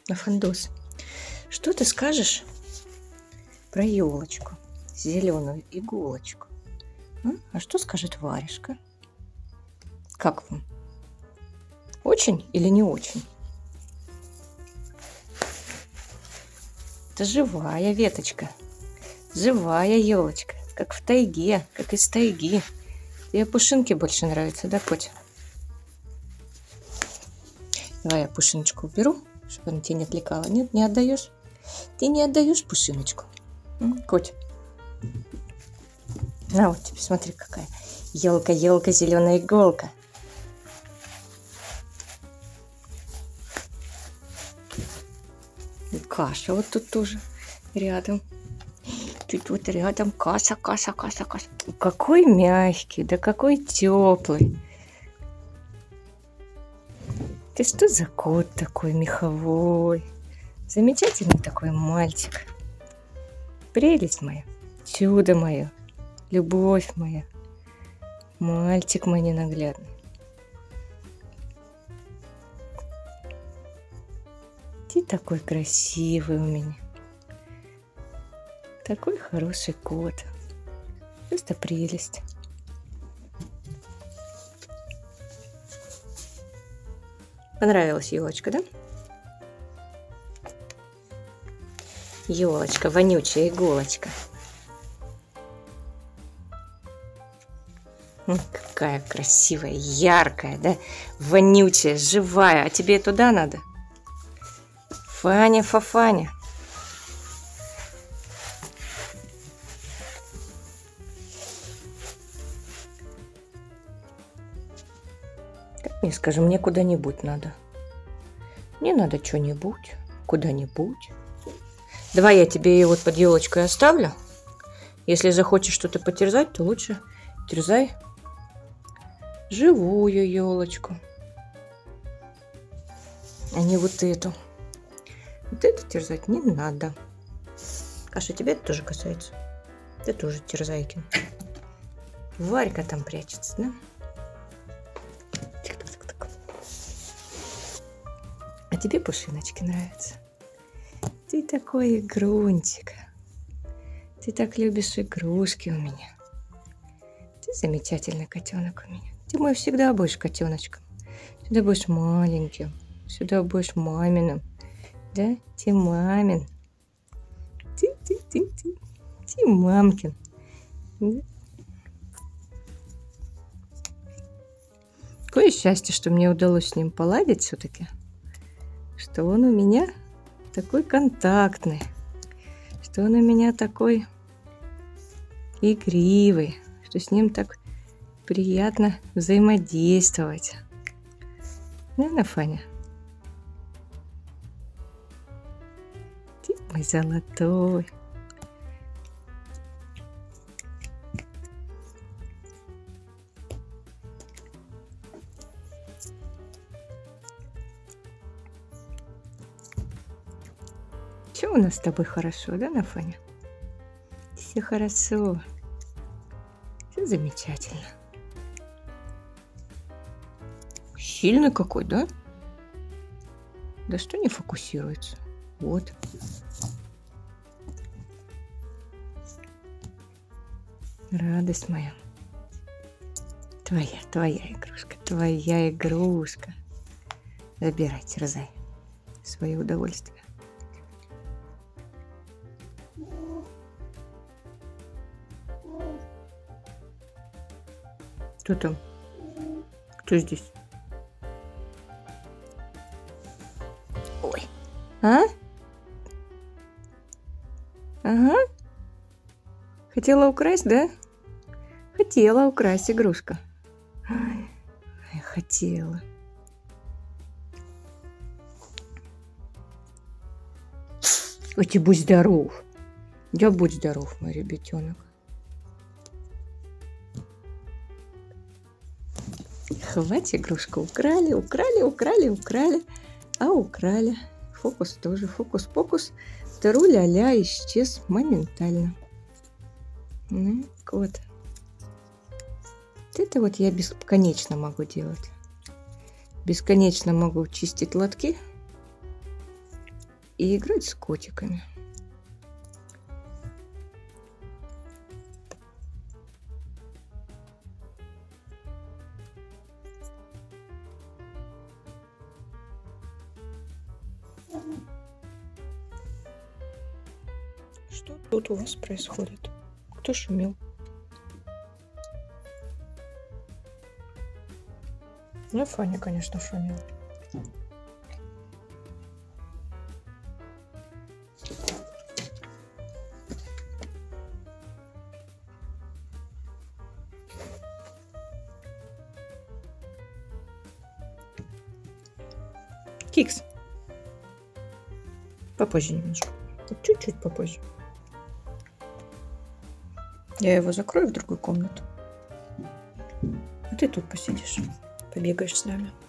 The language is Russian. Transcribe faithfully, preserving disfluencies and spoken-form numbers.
на фандос. Что ты скажешь про елочку, зеленую иголочку? А, а что скажет Варежка? Как вам? Очень или не очень? Это живая веточка, живая елочка, как в тайге, как из тайги. Тебе пушинки больше нравятся, да, Котя? Давай я пушиночку уберу, чтобы она тебя не отвлекала. Нет, не отдаешь? Ты не отдаешь пушиночку? М, Котя. На вот тебе, смотри, какая. Елка, елка, зеленая иголка. И каша вот тут тоже рядом. Тут вот рядом каша, каша, каша, каша. Какой мягкий, да какой теплый. Ты что за кот такой меховой? Замечательный такой мальчик. Прелесть моя, чудо мое, любовь моя, мальчик мой ненаглядный. Ты такой красивый у меня. Такой хороший кот. Просто прелесть. Понравилась елочка, да? Елочка, вонючая иголочка. М, Какая красивая, яркая, да? Вонючая, живая. А тебе туда надо? Фаня, Фафаня. Как мне скажи, мне куда-нибудь надо. Мне надо что-нибудь, куда-нибудь. Давай я тебе ее вот под елочкой оставлю. Если захочешь что-то потерзать, то лучше терзай живую елочку, а не вот эту. Вот эту терзать не надо. Каша, тебя это тоже касается. Ты тоже терзайкин. Варька там прячется, да? А тебе пушиночки нравятся? Ты такой игрунчик. Ты так любишь игрушки у меня. Ты замечательный котенок у меня. Ты мой всегда будешь котеночком. Всегда будешь маленьким. Всегда будешь маминым. Да? Ты мамин. Ты, ты, ты, ты. Ты мамкин. Да? Какое счастье, что мне удалось с ним поладить все-таки. Что он у меня такой контактный. Что он у меня такой игривый. Что с ним так приятно взаимодействовать. Да, Фаня? Ты мой золотой. Все у нас с тобой хорошо, да, Нафаня? Все хорошо. Все замечательно. Сильный какой, да? Да что не фокусируется? Вот. Радость моя. Твоя, твоя игрушка, твоя игрушка. Забирай, терзай. Свое удовольствие. Кто там? Кто здесь? Ой. А? Ага. Хотела украсть, да? Хотела украсть игрушка. Ой, хотела. Ой, ты будь здоров. Я будь здоров, мой ребятенок. Хватит, игрушку украли, украли, украли, украли, а украли. Фокус тоже, фокус-покус. Тару-ля-ля исчез моментально. Ну, вот. Это вот я бесконечно могу делать. Бесконечно могу чистить лотки. и играть с котиками. Что тут у вас происходит? Кто шумел? Ну, Фаня, конечно, шумел. Кикс. Попозже немножко. Вот чуть-чуть попозже. Я его закрою в другую комнату. А ты тут посидишь, побегаешь с нами.